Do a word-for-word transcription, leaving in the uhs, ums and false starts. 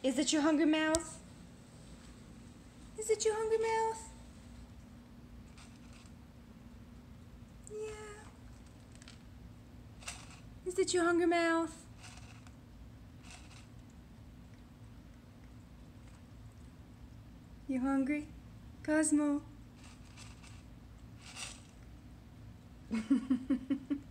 Is it your hungry mouth? Is it your hungry mouth? Yeah. Is it your hungry mouth? You hungry, Cosmo?